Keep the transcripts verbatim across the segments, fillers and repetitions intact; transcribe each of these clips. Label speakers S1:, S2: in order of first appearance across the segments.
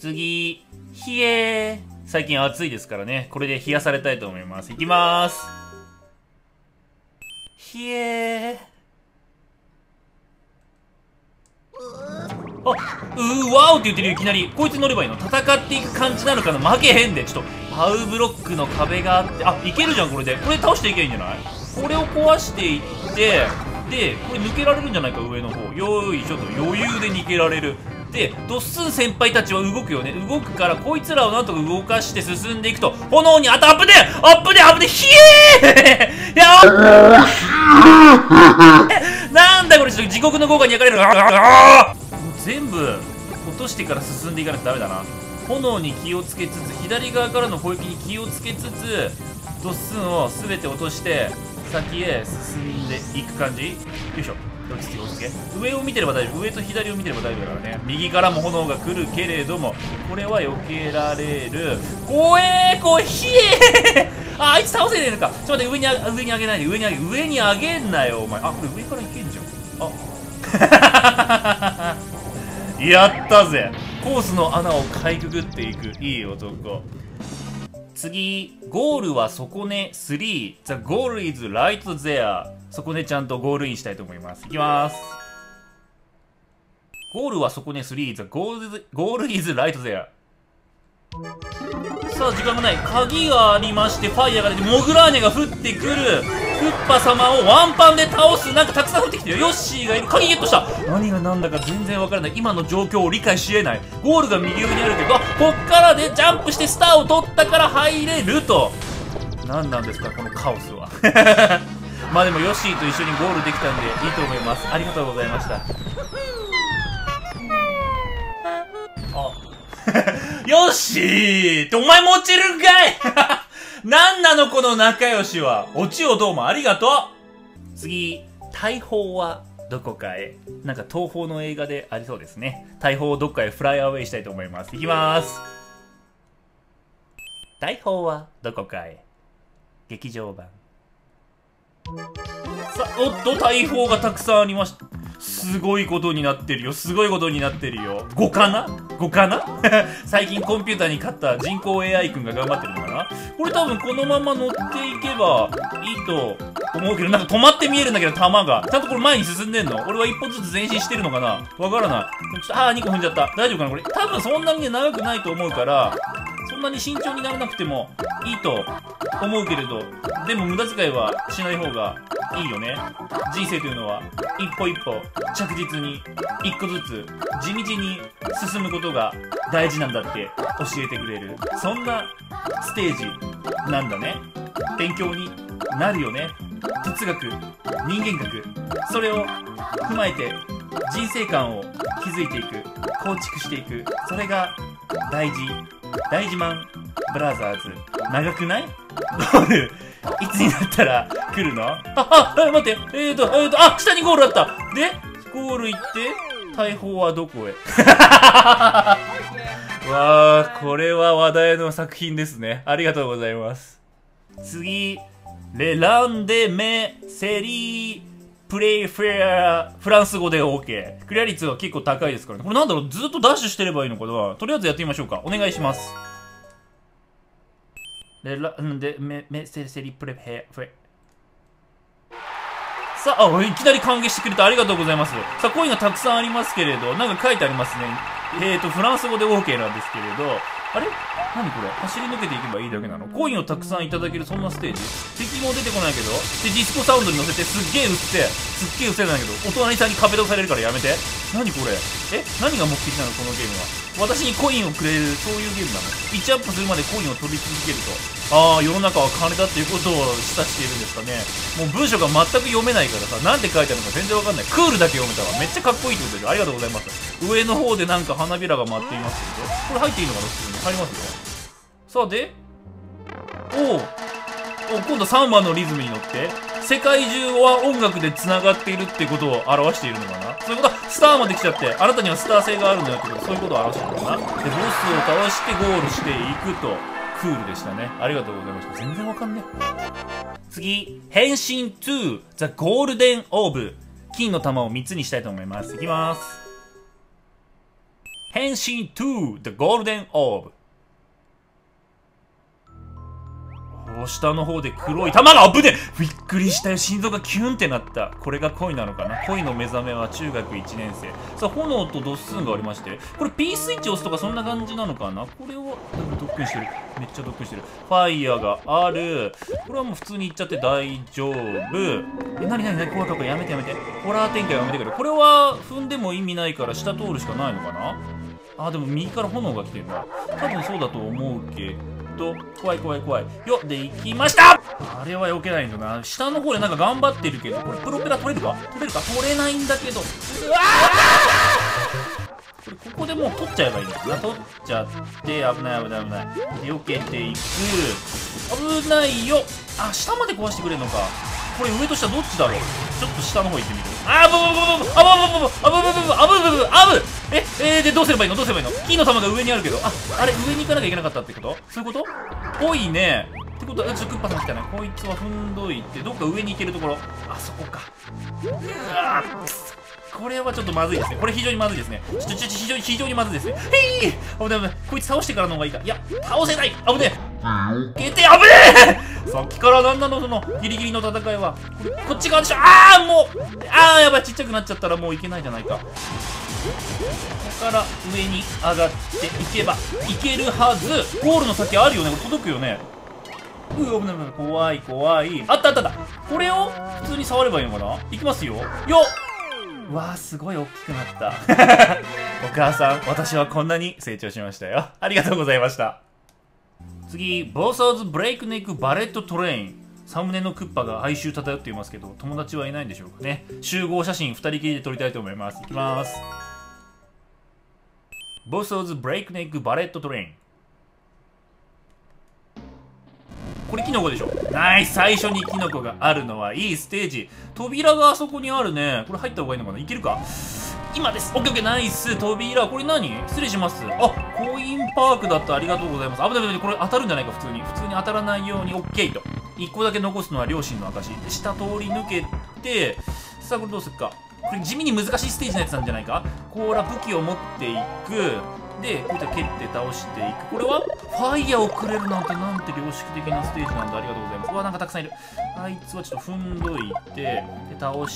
S1: 次、冷えー。最近暑いですからね。これで冷やされたいと思います。いきまーす。冷えー。あ、うーわーおって言ってるよ、いきなり。こいつ乗ればいいの？戦っていく感じなのかな？負けへんで。ちょっと、パウブロックの壁があって、あ、いけるじゃん、これで。これ倒していけばいいんじゃない？これを壊していって、で、これ抜けられるんじゃないか、上の方。よーい、ちょっと余裕で抜けられる。で、ドッスン先輩たちは動くよね。動くから、こいつらをなんとか動かして進んでいくと、炎に、あとアップでアップでアップで、ひえーやっなんだこれ、ちょっと地獄の豪華に焼かれる。全部落としてから進んでいかないとダメだな。炎に気をつけつつ、左側からの攻撃に気をつけつつ、ドッスンを全て落として先へ進んでいく感じ。よいしょ、落ち着け落ち着け。上を見てれば大丈夫。上と左を見てれば大丈夫だからね。右からも炎が来るけれども、これは避けられる。怖えー、こうひえーあ、あいつ倒せねえのか。ちょっと待って、上にあ上に上げないで、上に上げ上に上げんなよお前。あ、これ上からいけんじゃん。あやったぜ。コースの穴をかいくぐっていくいい男。次、ゴールは底根スリー。 The goal is right there。 そこでちゃんとゴールインしたいと思います。いきます。ゴールは底根スリー。 The goal is, goal is right there。 さあ時間がない。鍵がありまして、ファイヤーが出て、モグラーニャが降ってくる。クッパ様をワンパンで倒す。なんかたくさん降ってきてるよ。ヨッシーがいる。鍵ゲットした。何が何だか全然わからない。今の状況を理解し得ない。ゴールが右上にあるけど、あ、こっからでジャンプしてスターを取ったから入れると。何なんですかこのカオスは。まあでもヨッシーと一緒にゴールできたんでいいと思います。ありがとうございました。あヨッシーってお前も落ちるんかいなんなのこの仲良しは。オチをどうもありがとう。次、大砲はどこかへ。なんか東宝の映画でありそうですね。大砲をどっかへフライアウェイしたいと思います。いきまーす。大砲はどこかへ。劇場版。さあ、おっと大砲がたくさんありました。すごいことになってるよ。すごいことになってるよ。ごかな ?ご かな最近コンピューターに勝った人工 エーアイ 君が頑張ってるのかな。これ多分このまま乗っていけばいいと思うけど、なんか止まって見えるんだけど、弾が。ちゃんとこれ前に進んでんの？俺は一歩ずつ前進してるのかなわからない。ちょっと、あー、にこ踏んじゃった。大丈夫かなこれ。多分そんなにね、長くないと思うから、そんなに慎重にならなくてもいいと思うけれど、でも無駄遣いはしない方がいいよね。人生というのは一歩一歩着実に一個ずつ地道に進むことが大事なんだって教えてくれる、そんなステージなんだね。勉強になるよね。哲学、人間学、それを踏まえて人生観を築いていく、構築していく、それが大事。大事マンブラザーズ。長くない？ゴールいつになったら来るの？あ、あ、あ、待って、えーと、えーと、あ、下にゴールあった。で、ゴール行って、大砲はどこへ？わー、これは話題の作品ですね。ありがとうございます。次、レランデメセリープレイフェア、フランス語で OK。クリア率が結構高いですからね。これなんだろう、ずっとダッシュしてればいいのかな。とりあえずやってみましょうか。お願いします。レランデメメセリプレイフェア。さあ、あ、いきなり歓迎してくれてありがとうございます。さあ、コインがたくさんありますけれど、なんか書いてありますね。えーと、フランス語で OK なんですけれど、あれ何これ、走り抜けていけばいいだけなの？コインをたくさんいただけるそんなステージ？敵も出てこないけど、で、ディスコサウンドに乗せてすっげえ撃って、すっげえ撃せないんだけど、お隣さんに壁ドされるからやめて。何これ？え何が目的なのこのゲームは。私にコインをくれる、そういうゲームなの？ いち アップするまでコインを取り続けると。ああ、世の中は金だっていうことを示唆しているんですかね。もう文章が全く読めないからさ、なんて書いてあるのか全然わかんない。クールだけ読めたわ。めっちゃかっこいいってことでありがとうございます。上の方でなんか花びらが舞っていますけど、これ入っていいのかな？普通に入りますよ。さあで、おお、今度さんばんのリズムに乗って世界中は音楽でつながっているってことを表しているのかな。そういうことはスターまで来ちゃって、あなたにはスター性があるんだよってこと、そういうことを表しているのかな。でボスを倒してゴールしていくとクールでしたね。ありがとうございました。全然わかんねえ。次、変身 to the golden orb。金の玉をみっつにしたいと思います。いきます。 変身 to the golden orb。下の方で黒い玉が危ねえ。びっくりしたよ。心臓がキュンってなった。これが恋なのかな。恋の目覚めは中学いちねん生。さあ、炎とドッスンがありまして、これ P スイッチ押すとかそんな感じなのかな。これをドックンしてる。めっちゃドックンしてる。ファイヤーがある。これはもう普通にいっちゃって大丈夫。え、なになになに、怖い怖い、やめてやめて。ホラー展開やめてくれ。これは踏んでも意味ないから下通るしかないのかな。あ、でも右から炎が来てるな。多分そうだと思うけど、怖い怖い怖いよ。で、行きました。あれは避けないんだな。下の方でなんか頑張ってるけど、これプロペラ取れるか取れるか取れないんだけど、うわー、これここでもう取っちゃえばいいんだな。取っちゃって、危ない危ない危ない。避けていく。危ないよ。あ、下まで壊してくれるのか。これ上と下どっちだろう。ちょっと下の方行ってみる。あー、ブブブブブ、あぶぶぶぶ、あぶぶぶぶ、あぶぶぶぶ、あぶ。え、えー、でどうすればいいのどうすればいいの。金の玉が上にあるけど、あ、あれ上に行かなきゃいけなかったってこと。そういうことぽいね。ってことは、ちょっとクッパさん来たね。こいつは踏んどいて、どっか上に行けるところ。あそこか。うわー、くそ。これはちょっとまずいですね。これ非常にまずいですね。ちょちょちょ非常に非常にまずいですね。へい、危ない危ない。こいつ倒してからの方がいいか。いや、倒せない。危ねえ。消えて、危ねえ。さっきからなんなのそのギリギリの戦いは。これこっち側でしょ。ああ、もう、ああ、やばい、ちっちゃくなっちゃったらもういけないじゃないか。ここから上に上がっていけばいけるはず。ゴールの先あるよね。これ届くよね。うわ、危ない危ない。怖い怖い。あったあったあった。これを普通に触ればいいのかな。いきますよ。よっ。うわー、すごい大きくなったお母さん、私はこんなに成長しましたよ。ありがとうございました。次、ボーサーズブレイクネックバレットトレイン。サムネのクッパが哀愁漂っていますけど、友達はいないんでしょうかね。集合写真ふたりきりで撮りたいと思います。いきます。ボーサーズブレイクネックバレットトレイン。これキノコでしょ。ナイス。最初にキノコがあるのはいいステージ。扉があそこにあるね。これ入った方がいいのかな。いけるか。今です。オッケーオッケー、ナイス。扉。これ何。失礼します。あ、コインパークだった。ありがとうございます。あ、危ない危ない。これ当たるんじゃないか。普通に普通に当たらないように。オッケーといっこだけ残すのは両親の証。下通り抜けて、さあこれどうするか。これ地味に難しいステージのやつなんじゃないか。こら武器を持っていく。で、こうやって蹴って倒していく。これはファイヤーをくれるなんて、なんて良識的なステージなんだ。ありがとうございます。うわ、なんかたくさんいる。あいつはちょっと踏んどいて、で、倒して、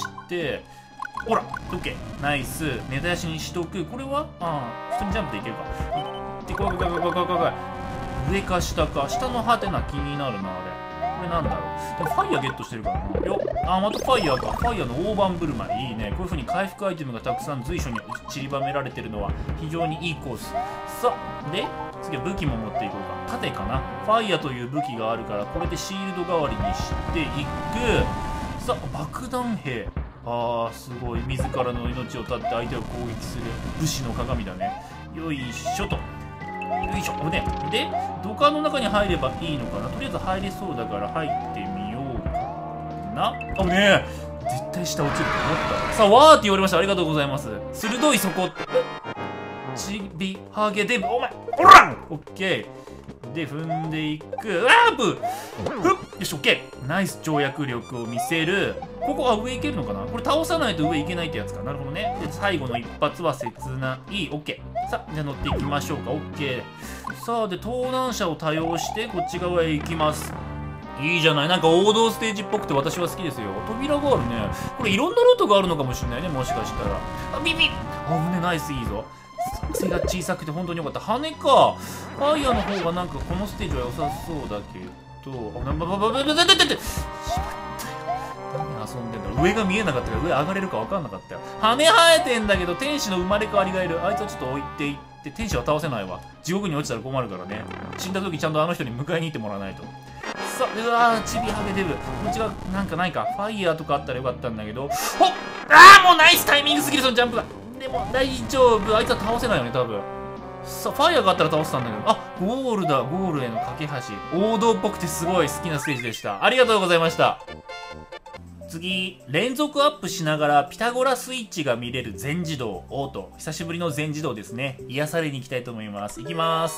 S1: ほら、オッケー。ナイス。根絶やしにしとく。これはああ、普通にジャンプでいけるか。いって、怖い怖い怖い怖い怖い怖い。上か下か。下のハテナ気になるな、あれ。これなんだろう。でもファイヤーゲットしてるからな。よっ。あ、またファイヤーか。ファイヤーの大盤振る舞い。いいね。こういう風に回復アイテムがたくさん随所に散りばめられてるのは非常にいいコース。さあ、で、次は武器も持っていこうか。盾かな。ファイヤーという武器があるから、これでシールド代わりにしていく。さあ、爆弾兵。あー、すごい。自らの命を絶って相手を攻撃する武士の鏡だね。よいしょと。よいしょ。ね。で、土管の中に入ればいいのかな。とりあえず入れそうだから入ってみようかな。あ、ねえ。絶対下落ちると思った。さあ、わーって言われました。ありがとうございます。鋭いそこ。ちびはげで、お前、おらん。オッケー。で、踏んでいく。あーブふっよし、オッケー。ナイス跳躍力を見せる。ここは上行けるのかな。これ倒さないと上行けないってやつか。なるほどね。で、最後の一発は切ない。オッケー。さあ、じゃあ乗っていきましょうか。オッケー。さあ、で、盗難者を多用してこっち側へ行きます。いいじゃない。なんか王道ステージっぽくて私は好きですよ。扉があるね。これいろんなルートがあるのかもしれないね。もしかしたら。あ、ビビッ。あぶね、ナイス、いいぞ。背が小さくて本当によかった。羽か。ファイヤーの方がなんかこのステージは良さそうだけど。あ、ばばばばばばばばばばばしまったよ。何遊んでんだろう。上が見えなかったから上上がれるか分かんなかったよ。羽生えてんだけど天使の生まれ変わりがいる。あいつはちょっと置いていって、天使は倒せないわ。地獄に落ちたら困るからね。死んだ時ちゃんとあの人に迎えに行ってもらわないと。さあ、うわー、ちびはげデブ。こっちがなんかないか。ファイヤーとかあったらよかったんだけど。ほっ、あー、もうナイスタイミングすぎる、そのジャンプが。でも大丈夫。あいつは倒せないよね、多分。さあ、ファイヤーがあったら倒せたんだけど。あ、ゴールだ。ゴールへの架け橋。王道っぽくてすごい好きなステージでした。ありがとうございました。次、連続アップしながらピタゴラスイッチが見れる全自動オート。久しぶりの全自動ですね。癒されに行きたいと思います。いきます。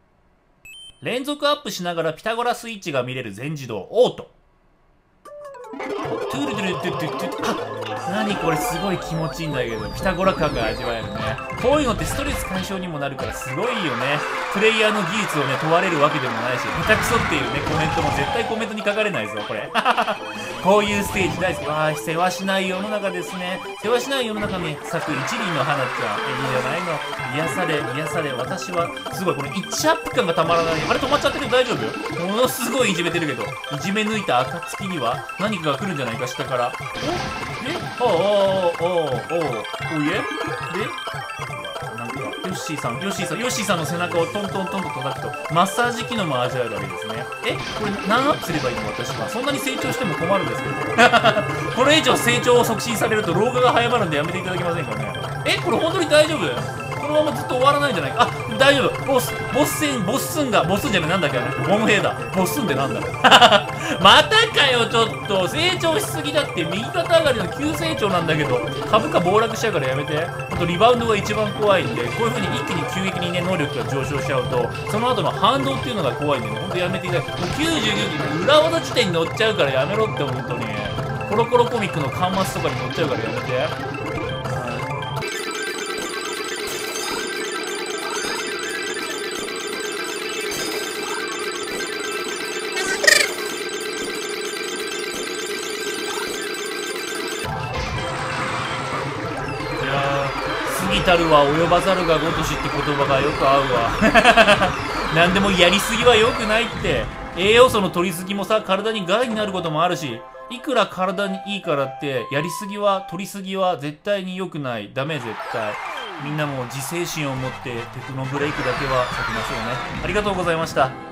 S1: 連続アップしながらピタゴラスイッチが見れる全自動オート。 トゥルトゥルトゥトゥトゥ。あ、何これすごい気持ちいいんだけど、ピタゴラ感が味わえるね。こういうのってストレス解消にもなるからすごいよね。プレイヤーの技術をね、問われるわけでもないし、下手くそっていうね、コメントも絶対コメントに書かれないぞ、これ。こういうステージ大好き。わあ、世話しない世の中ですね。世話しない世の中に咲く一輪の花ちゃん。いいじゃないの。癒され、癒され。私は、すごい、これ、イッチアップ感がたまらない。あれ止まっちゃってるけど大丈夫？ものすごいいじめてるけど、いじめ抜いた暁には何かが来るんじゃないか、下から。おえおおおおおおおいえでなんか、ヨッシーさん、ヨッシーさん、ヨッシーさんの背中をトントントンと叩くと、マッサージ機能も味わえるわけですね。えこれ何アップすればいいの私は。そんなに成長しても困るんですけど。これ以上成長を促進されると老化が早まるんでやめていただけませんかね。えこれ本当に大丈夫？このままずっと終わらないんじゃないか。あ、大丈夫。ボス、ボス戦、ボススンが、ボススンじゃない、なんだっけあれ。ボム兵だ。ボススンってなんだまたかよ、ちょっと。成長しすぎだって。右肩上がりの急成長なんだけど、株価暴落しちゃうからやめて。ほんとリバウンドが一番怖いんで、こういう風に一気に急激にね、能力が上昇しちゃうと、その後の反動っていうのが怖いんでね、ほんとやめていただきたい。もうきゅうじゅうきゅうき裏技地点に乗っちゃうからやめろって、ほんとに。コロコロコミックの端末とかに乗っちゃうからやめて。過ぎたるは及ばざるが如しって言葉がよく合うわ何でもやりすぎは良くないって。栄養素の取りすぎもさ、体に害になることもあるし、いくら体にいいからってやりすぎは取りすぎは絶対に良くない。ダメ絶対。みんなも自制心を持ってテクノブレイクだけは避けましょうね。ありがとうございました。